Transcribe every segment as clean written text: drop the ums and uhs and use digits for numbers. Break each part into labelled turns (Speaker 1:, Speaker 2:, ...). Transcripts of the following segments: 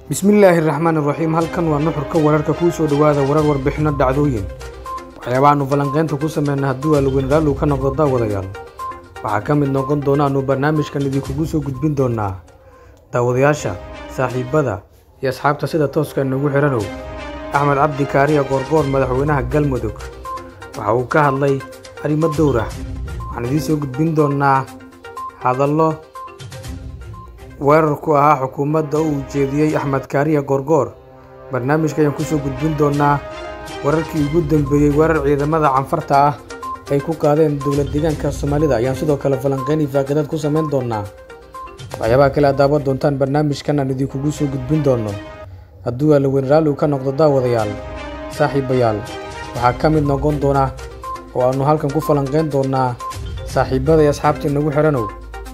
Speaker 1: Bismillahirrahmanirrahiim. Halkan waa nuxurka wararka ku soo dhawaada warar warbixino dhacdooyin waxyaabaha falanqeynta ku sameeyna haddii waa lagu raali ka noqdo daawadayaal waxa ka mid noqon doona barnaamijkan idinku soo gudbin doona daawadayaasha saaxiibada iyo asxaabta sida tooska nagu xiranow Axmed Cabdi Kaariye Goorgoor madaxweynaha Galmudug waxa uu ka hadlay arrimo dhowr ah waxaan idin soo gudbin doonaa hadallo weerarku ahaa xukuumadda uu jeediyay Axmed Kaariye Goorgoor barnaamijka ayaan ku soo gudbin doonaa wararkii ugu dambeeyay weerar ciidamada canfarta ah ay ku qaadeen dowlad deegaanka Soomaalida ayaan sidoo kale falanqeyn faaqidad ku sameyn doonaa waxyaabaha kale daawa doontaan barnaamijkan aan idinku soo gudbin doono haddii waa la raali ka noqdo daawadayaal saaxiibayaal waxa ka mid noqon doona oo aanu halkan ku falanqeyn doonaa saaxiibada iyo asxaabta nagu xiranow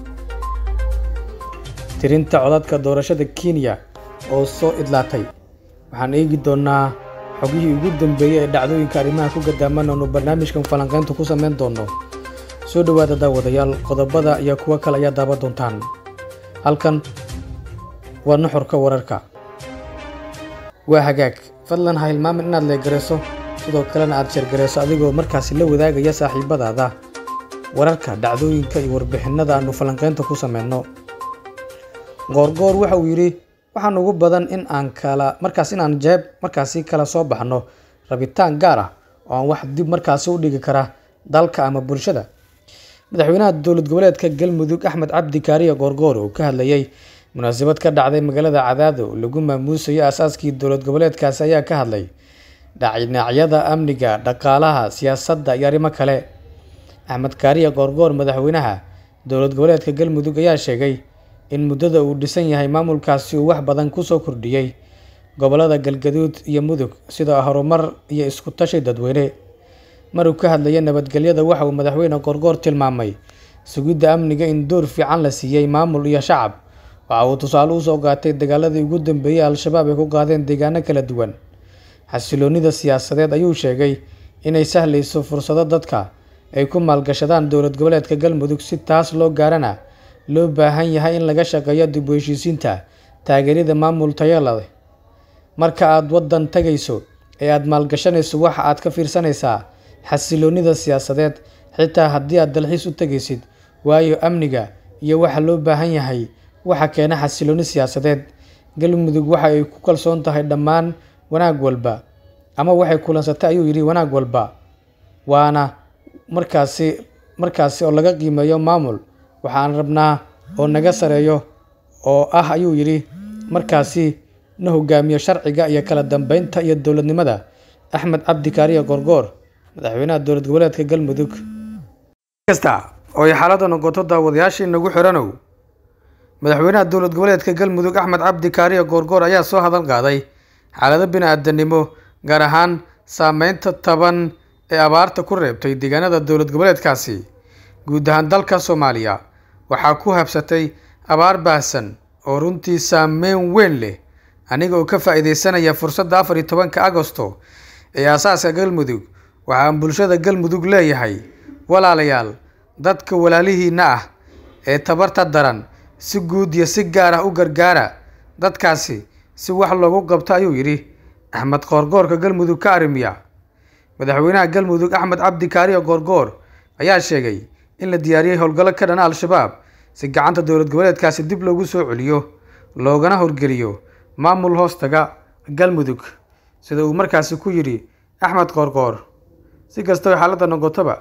Speaker 1: tirinta codadka doorashada Kenya oo soo idlaatay waxaan eegi doonaa xogihii ugu dambeeyay ee dhacdooyinka arrimaha ku gadaaman oo barnaamijkan falanqeynta ku sameyn doono soo dhawaada daawadayaal qodobada iyo kuwa kale ayaa daawa doontaan halkan waa nuxurka wararka waa hagaag fadlan ha hilmaamin inaad leegareyso sidoo kalena aad share gareyso adigoo markaas la wadaagaya saaxiibadaada wararka dhacdooyinka iyo warbixinada aanu falanqeynta ku sameyno Goorgoor waxa uu yiri waxaan ugu badan in aan kala soo baxno rabitaan gaar ah oo aan wax dib markaas u dhigi kara dalka ama bulshada madaxweynaha dowlad goboleedka Galmudug Axmed Cabdi Kaariye Goorgoor oo ka hadlayay munaasabad ka dhacday magaalada Cadaado lagu maamuusay asaaskii dowlad goboleedkaas ayaa ka hadlay dhinacyada amniga dhaqaalaha siyaasadda iyo arrimo kale Axmed Kaariye Goorgoor madaxweynaha dowlad goboleedka Galmudug ayaa sheegay in muddada uu dhisan yahay maamulkaasi uu wax badan ku soo kordhiyay gobolada Galgaduud iyo Mudug sida horumar iyo isku tashi dadweyne maruu ka hadlayay nabadgelyada waxa uu madaxweyne Goorgoor tilmaamay sugidda amniga in door fiican la siiyay maamul iyo shacab waxa uu tusaale u soo qaatay dagaaladii ugu dambeeyay al-shabaab ay ku qaadeen deegaano kala duwan xasiloonida siyaasadeed ayuu sheegay inay sahlayso fursado dadka ay ku maalgashadaan dowlad goboleedka Galmudug si taas loo gaarana loo baahan yahay in laga shaqeeyo dib u heshiisiinta taageerida maamul tayo leh marka aad wadan tagayso ee aad maalgashanayso waxa aad ka fiirsanaysaa xasiloonida siyaasadeed xitaa haddii aad dalxiis u tagaysid waayo amniga iyo waxa loo baahan yahay waxa keena xasilooni siyaasadeed Galmudug waxa ay ku kalsoon tahay dhammaan wanaag walba ama waxay kulansatay ayuu yiri wanaag walba waana markaasi oo laga qiimeeyo maamul waxaan rabnaa oo naga sareeyo oo ayuu yiri markaasi na hogaamiyo sharciga iyo kala dambeynta iyo dowladnimada Axmed Cabdi Kaariye Goorgoor madaxweynaha dowlad goboleedka Galmudug kasta oo xaaladda noqoto daawadayaashii nagu xiranow madaxweynaha dowlad goboleedka Galmudug Axmed Cabdi Kaariye Goorgoor ayaa soo hadal qaaday xaaladda bini'aadanimo gaar ahaan saameynta taban ee abaarta ku reebtay deegaanada dowlad goboleedkaasi guud ahaan dalka Soomaaliya waxaa ku habsatay abaar baahsan oo runtii saameyn weyn leh aniga oo ka faa'iideysanaya fursadda 14 Agoosto ee asaaska Galmudug waxaan bulshada Galmudug leeyahay walaalayaal dadka walaalihiina ah ee tabarta daran si guud iyo si gaar ah u gargaara dadkaasi si wax loogu qabto ayuu yiri Axmed Goorgoorka Galmudug ka arrimiya madaxweynaha Galmudug Axmed Cabdi Kaariye Goorgoor ayaa sheegay in la diyaariyay howlgallo ka dhan al-shabaab si gacanta dowlad goboleedkaasi dib loogu soo celiyo loogana horgeliyo maamul hoostaga Galmudug sida uu markaasi ku yiri Axmed Goorgoor si kastoo xaaladda noqotaba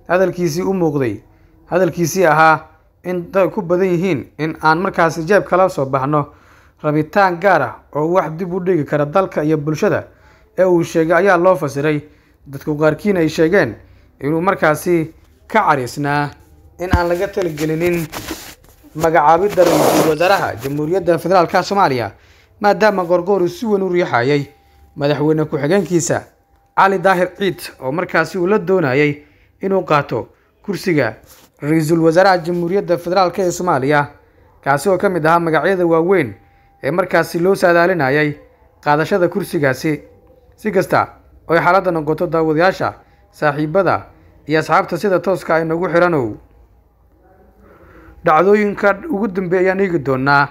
Speaker 1: hadalkiisii ahaa in dad ku badan yihiin in aan markaasi jeeb kala soo baxno rabitaan gaar ah oo wax dib u dhigi kara dalka iyo bulshada ee uu sheegay ayaa loo fasiray dadku qaarkiin ay sheegeen inuu markaasi ka cariisnaa in aan laga talagelinin magacaabidda ra'iisul wasaaraha Jamhuuriyadda Federaalka Soomaaliya maadaama Goorgoor si weyn u riixayay madaxweyne ku-xigeenkiisa Cali Daahir Ciid oo markaasi uu la doonayay inuu qaato kursiga ra'iisul wasaaraha Jamhuuriyadda Federaalka ee Soomaaliya kaasi oo ka mid ahaa magacyada waaweyn ee markaasi loo saadaalinayay qaadashada kursigaasi si kasta oo xaaladda noqoto daawadayaasha saaxiibada iyo asxaabta sida tooska ay nagu xiranow dhacdooyinka ugu dambeeyay eegi doonaa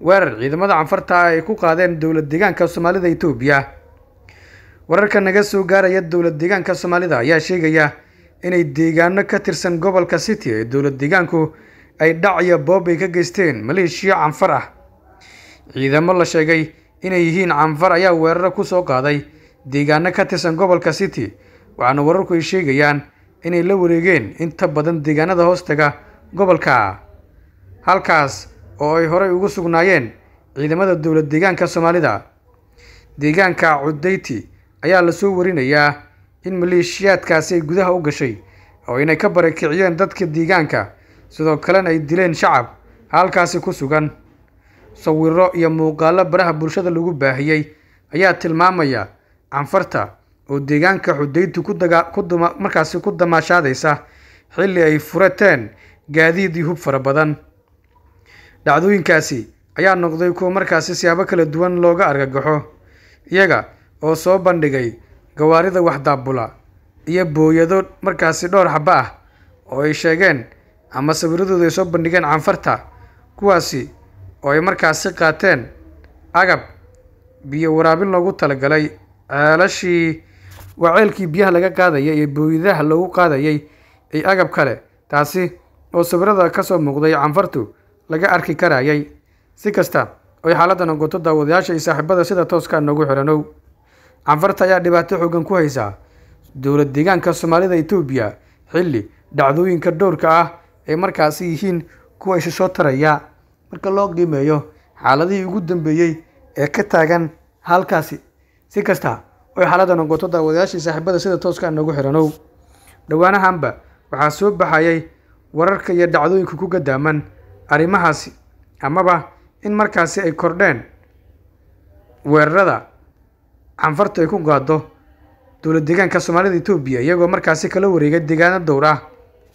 Speaker 1: weerar ciidamada canfarta ay ku qaadeen dowlad deegaanka Soomaalida Itoobiya. Wararka naga soo gaaraya dowlad deegaanka Soomaalida ayaa sheegaya inay deegaano ka tirsan gobolka City ee dowlad deegaanku ay dhacaya boob ay ka geysteen maleeshiya canfar ah. Ciidamo la sheegay inay yihiin canfar ayaa weerar ku soo qaaday deegaano ka tirsan gobolka City, waxaana wararku ay sheegayaan inay la wareegeen inta badan deegaanada hoostaga gobolka, halkaas oo ay horey ugu sugnaayeen ciidamada dowlad deegaanka Soomaalida. Deegaanka Cudeyti ayaa la soo warinayaa in maleeshiyaadkaasi ay gudaha u gashay oo inay ka barakiciyeen dadka deegaanka, sidoo kalena ay dileen shacab halkaasi ku sugan. Sawirro iyo muuqaallo baraha bulshada lagu baahiyay ayaa tilmaamaya canfarta oo deegaanka Cudeyti ku damaashaadaysa xilli ay furateen gaadiid iyo hub fara badan. Dhacdooyinkaasi ayaa noqday kuwo markaasi siyaabo kala duwan looga argagaxo, iyaga oo soo bandhigay gawaarida wax daabula iyo booyado markaasi dhowr xaba ah oo ay sheegeen ama sawiradooda ay soo bandhigeen canfarta, kuwaasi oo ay markaasi qaateen agab biyo waraabin loogu talagalay. ceelkii biyaha laga qaadayay iyo booyadaha loogu qaadayay ay agab kale, taasi oo sawirada ka soo muuqday canfartu laga arki karayay. Si kasta oo xaaladda noqoto, daawadayaasha iyo saaxiibada sida tooska noogu xiranow, canfarta ayaa dhibaato xooggan ku haysa dowlad deegaanka Soomaalida Itoobiya xilli dhacdooyinka dhowrka ah ay markaasi yihiin kuwa is soo taraya marka loo qiimeeyo xaaladihii ugu dambeeyay ee ka taagan halkaasi. Si kasta oo xaaladda noqoto, daawadayaasha iyo saaxiibada sida tooska noogu xiranow, dhawaanahanba waxaa soo baxayay wararka iyo dhacdooyinka ku gadaaman arrimahaasi, amaba in markaasi ay kordheen weerarada canfarta ay ku qaado dowlad deegaanka Soomaalida Itoobiya, iyagoo markaasi kala wareegay deegaano dhowr ah.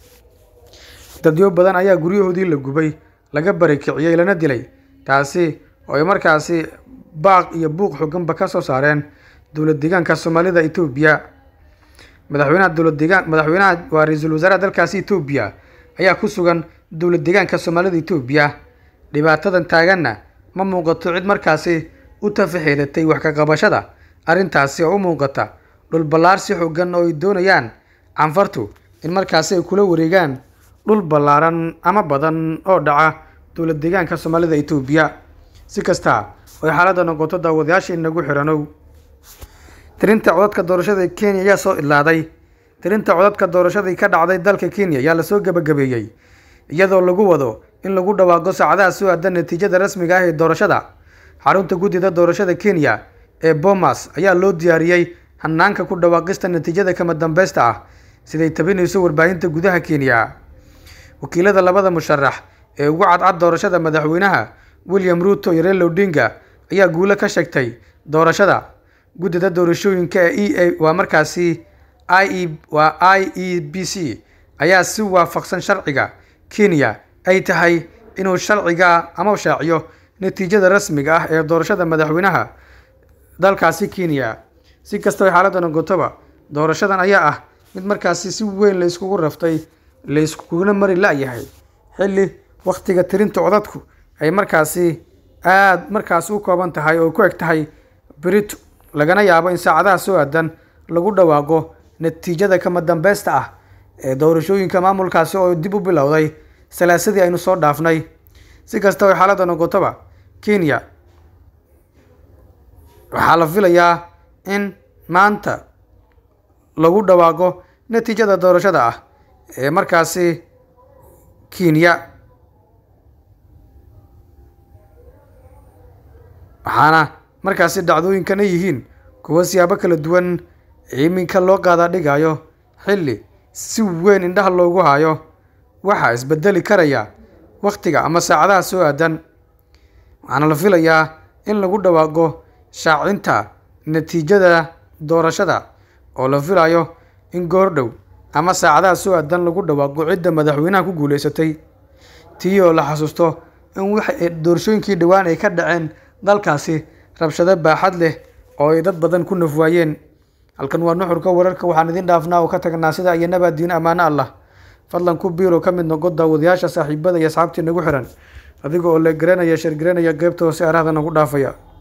Speaker 1: Dadyo badan ayaa guryahoodii la gubay, laga barakiciyay, lana dilay, taasi oo ay markaasi baaq iyo buuq xoogganba ka soo saareen dowlad deegaanka Soomaalida Itoobiya. Madaxweynaha waa ra'iisul wasaaraha dalkaasi Itoobiya ayaa ku sugan dowlad deegaanka Soomaalida Itoobiya. Dhibaatadan taaganna ma muuqato cid markaasi u tafaxiilatay wax ka qabashada arrintaasi, oo u muuqata dhul ballaarsi xooggan oo ay doonayaan canfartu in markaasi ay kula wareegaan dhul ballaaran ama badan oo dhaca dowlad deegaanka Soomaalida Itoobiya. Si kasta oo xaaladda noqoto, daawadayaasha inagu xiranow, tirinta codadka doorashada ee Kenya ayaa soo ilaaday. Tirinta codadka doorashada ka dhacday dalka Kenya ayaa la soo gabagabeeyay, iyadoo lagu wado in lagu dhawaaqo saacadaha soo aadan natiijada rasmiga ah ee doorashada. Xarunta guddida doorashada Kenya ee Bomas ayaa loo diyaariyay hanaanka ku dhawaaqista natiijada kama dambaysta ah, siday tabinayso warbaahinta gudaha Kenya. Wakiilada labada musharax ee ugu cadcad doorashada, madaxweynaha William Ruto iyo Raila Odinga, ayaa guulo ka sheegtay doorashada. Guddida doorashooyinka ee IEBC ayaa si waafaqsan sharciga Kenya ay tahay inuu sharciga ama shaaciyo natiijada rasmiga ah ee doorashada madaxweynaha dalkaasi Kenya. Si kasta oo xaaladda noqotoba, doorashadan ayaa ah mid markaasi si weyn la iskugu raftay, la iskuguna mari la'yahay xilli waqtiga tirinta codadku ay markaasi aad u kooban tahay oo ku eg tahay berito, lagana yaabo in saacadaha soo aadan lagu dhawaaqo natiijada kama dambaysta ah ee doorashooyinka maamulkaasi oo dib u bilowday salaasadii aynu soo dhaafnay. Si kasta oo xaaladda noqotoba, Kenya waxaa la filayaa in maanta lagu dhawaaqo natiijada doorashada ah ee markaasi Kenya, waxaana markaasi dhacdooyinkana yihiin kuwa siyaabo kala duwan iminka loo qaada dhigayo xilli si weyn indhaha loogu hayo waxa isbedeli karaya waqtiga ama saacadaha soo aadan. waxaana la filayaa in lagu dhawaaqo shaacinta natiijada doorashada oo la filayo in goor dhow ama saacadaha soo aadan lagu dhawaaqo cidda madaxweynaha ku guuleysatay. tii oo la xasuusto in waxa doorashooyinkii dhawaan ay ka dhaceen dalkaasi rabshado baaxad leh oo ay dad badan ku nafwaayeen. halkan waa nuxurka wararka, waxaan idin dhaafnaa oo ka tagnaa sida iyo nabadiin ammaano Allah. fadlan ku biiro ka mid noqo daawadayaasha saaxiibada iyo asxaabtii nagu xiran adiga oo la garanaya shir garanaya qaybta hoose arahda nagu dhaafaya.